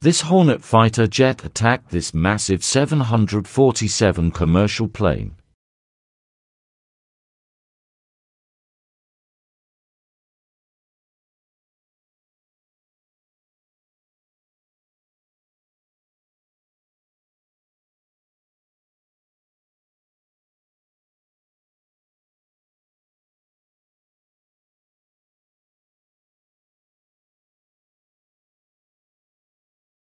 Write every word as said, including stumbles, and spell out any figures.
This Hornet fighter jet attacked this massive seven hundred forty-seven commercial plane.